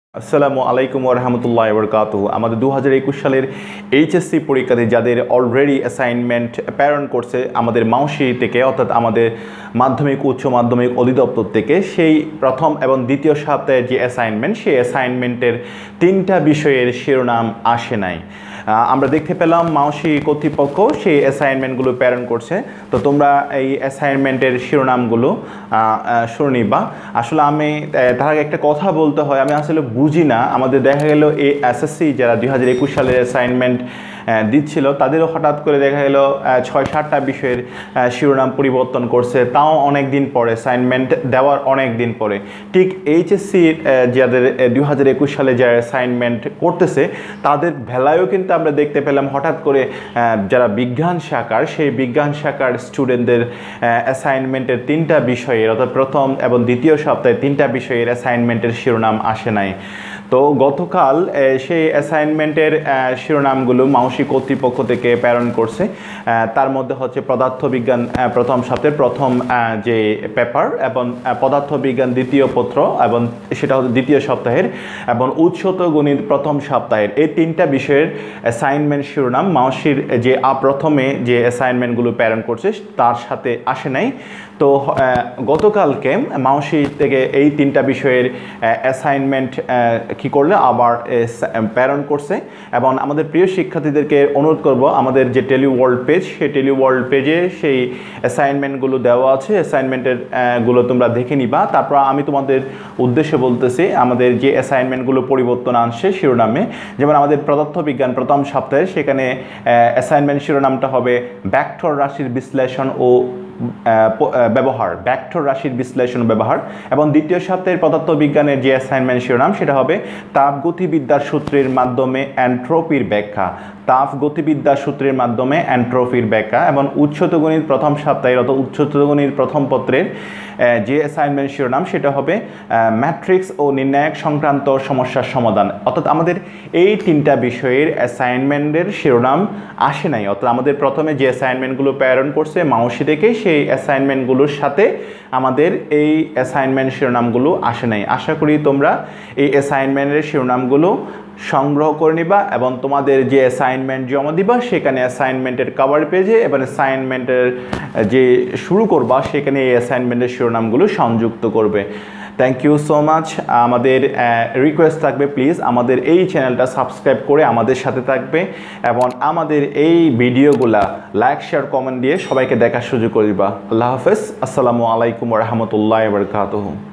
আসসালামু আলাইকুম ওয়া রাহমাতুল্লাহি ওয়া বারাকাতুহু। আমাদের 2021 সালের এইচএসসি পরীক্ষার্থী যাদের অলরেডি অ্যাসাইনমেন্ট প্রেরণ করছে আমাদের মাউসি থেকে, অর্থাৎ আমাদের মাধ্যমিক উচ্চ মাধ্যমিক অধিদপ্তর থেকে, সেই প্রথম এবং দ্বিতীয় সপ্তাহের যে অ্যাসাইনমেন্ট, সেই অ্যাসাইনমেন্টের 3টা বিষয়ের শিরোনাম আসে নাই। আমরা দেখতে পেলাম মাউসি কর্তৃপক্ষ সেই অ্যাসাইনমেন্টগুলো প্রেরণ করছে। তো তোমরা এই অ্যাসাইনমেন্টের শিরোনামগুলো শুনে নিবা। আসলে আমি তার আগে একটা কথা বলতে হয়, আমি আসলে বুঝি না। আমাদের দেখা গেল এই এসএসসি যারা 2021 সালের অ্যাসাইনমেন্ট দিচ্ছিল, তাদেরও হঠাৎ করে দেখা গেল 6-7টা বিষয়ের শিরোনাম পরিবর্তন করছে, তাও অনেক দিন পরে, অ্যাসাইনমেন্ট দেওয়ার অনেক দিন পরে। ঠিক এইচএসসির যাদের 2021 সালে যারা অ্যাসাইনমেন্ট করতেছে তাদের বেলায়ও কিন্তু আমরা দেখতে পেলাম হঠাৎ করে যারা বিজ্ঞান শাখার, সেই বিজ্ঞান শাখার স্টুডেন্টদের অ্যাসাইনমেন্টের 3টা বিষয়ের, অর্থাৎ প্রথম এবং দ্বিতীয় সপ্তাহে 3টা বিষয়ের অ্যাসাইনমেন্টের শিরোনাম আসে নাই। তো গতকাল সেই অ্যাসাইনমেন্টের শিরোনামগুলো মাউসি কর্তৃপক্ষ থেকে প্রেরণ করছে। তার মধ্যে হচ্ছে পদার্থবিজ্ঞান প্রথম সপ্তাহের প্রথম যে পেপার, এবং পদার্থবিজ্ঞান দ্বিতীয় পত্র, এবং সেটা হচ্ছে দ্বিতীয় সপ্তাহের, এবং উৎসত গণিত প্রথম সপ্তাহের। এই 3টা বিষয়ের অ্যাসাইনমেন্ট শিরোনাম মাউসির যে প্রথমে যে অ্যাসাইনমেন্টগুলো প্রেরণ করছে তার সাথে আসে নাই। তো গতকালকে মাউসি থেকে এই 3টা বিষয়ের অ্যাসাইনমেন্ট কি করলে আবার প্রেরণ করছে। এবং আমাদের প্রিয় শিক্ষার্থীদেরকে অনুরোধ করব, আমাদের যে টেলি ওয়ার্ল্ড পেজ, সেই টেলি ওয়ার্ল্ড পেজে সেই অ্যাসাইনমেন্টগুলো দেওয়া আছে, অ্যাসাইনমেন্টের গুলো তোমরা দেখে নিবা। তারপর আমি তোমাদের উদ্দেশ্যে বলতেছি আমাদের যে অ্যাসাইনমেন্টগুলো পরিবর্তন আনছে শিরোনামে, যেমন আমাদের পদার্থবিজ্ঞান প্রথম সপ্তাহে, সেখানে অ্যাসাইনমেন্ট শিরোনামটা হবে ভেক্টর রাশির বিশ্লেষণ ও ব্যবহার, ভেক্টর রাশির বিশ্লেষণ ব্যবহার। এবং দ্বিতীয় সপ্তাহের পদার্থবিজ্ঞানের যে অ্যাসাইনমেন্ট শিরোনাম সেটা হবে তাপগতিবিদ্যার সূত্রের মাধ্যমে এন্ট্রপির ব্যাখ্যা, তাপগতিবিদ্যার সূত্রের মাধ্যমে এন্ট্রপির ব্যাখ্যা। এবং উচ্চত গণিত প্রথম সপ্তাহের, অর্থাৎ উচ্চত গণিত প্রথম পত্রের যে অ্যাসাইনমেন্ট শিরোনাম সেটা হবে ম্যাট্রিক্স ও নির্ণায়ক সংক্রান্ত সমস্যার সমাধান। অর্থাৎ আমাদের এই 3টা বিষয়ের অ্যাসাইনমেন্টের শিরোনাম আসে নাই। অর্থাৎ আমাদের প্রথমে যে অ্যাসাইনমেন্টগুলো প্রেরণ করছে মাউসি থেকে, সেই অ্যাসাইনমেন্টগুলোর সাথে আমাদের এই অ্যাসাইনমেন্ট শিরোনামগুলো আসে নাই। আশা করি তোমরা এই অ্যাসাইনমেন্টের শিরোনামগুলো সংগ্রহ করে নিবা এবং তোমাদের যে অ্যাসাইনমেন্ট জমা দিবা সেখানে অ্যাসাইনমেন্টের কভার পেজে এবং অ্যাসাইনমেন্টের যে শুরু করবা সেখানে এই অ্যাসাইনমেন্টের শিরোনামগুলো সংযুক্ত করবে। Thank you so much. আমাদের রিকোয়েস্ট থাকবে, প্লিজ আমাদের এই চ্যানেলটা সাবস্ক্রাইব করে আমাদের সাথে থাকবে এবং আমাদের এই ভিডিওগুলা লাইক শেয়ার কমেন্ট দিয়ে সবাইকে দেখার সুযোগ করে দিবা। আল্লাহ হাফেজ। আসসালামু আলাইকুম ওয়া রাহমাতুল্লাহি ওয়া বারাকাতুহু।